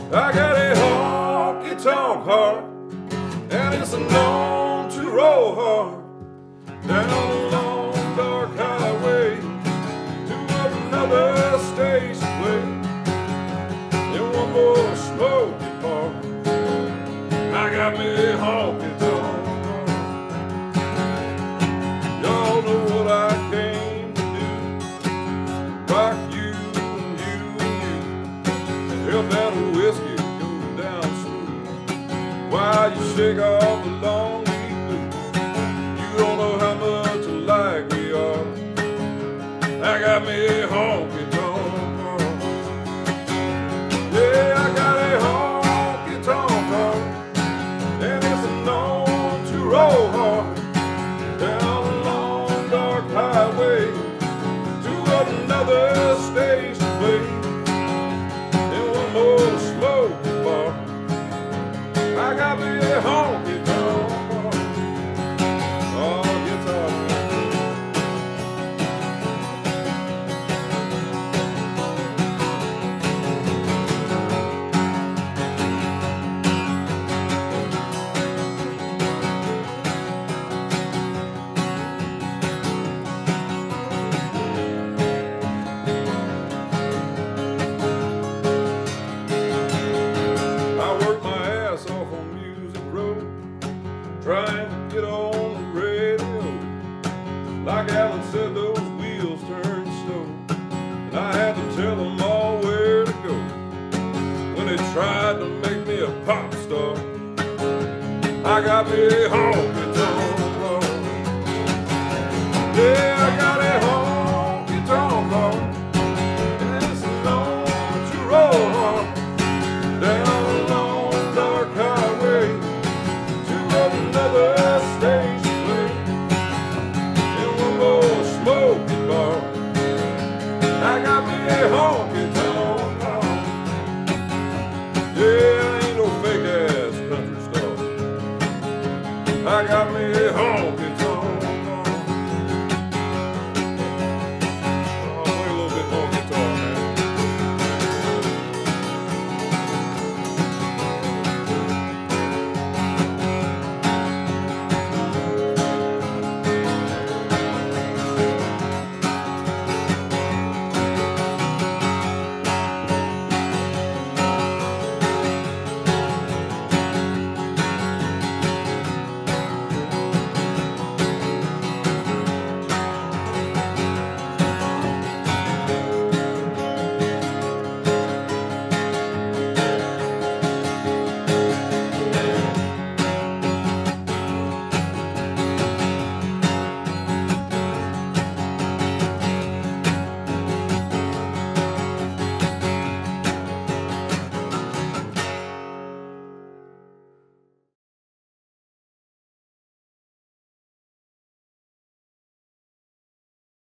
I got a honky tonk heart, and it's known to roll hard down a long dark highway to another station play. In one more smoky part, I got me a honky tonk heart. Y'all know what I came to do: rock you and you and you. Help that whiskey go down smooth while you shake off the long week blues. You don't know how much alike we are. I got me a honky tonk heart. Yeah, I got a honky tonk heart, and it's known to roll hard down a long dark highway to another station place. In one more smoky bar, I got me a honky tonk heart. Oh, guitar. Trying to get on the radio. Like Alan said, those wheels turn slow, and I had to tell them all where to go. When they tried to make me a pop star, I got me a honky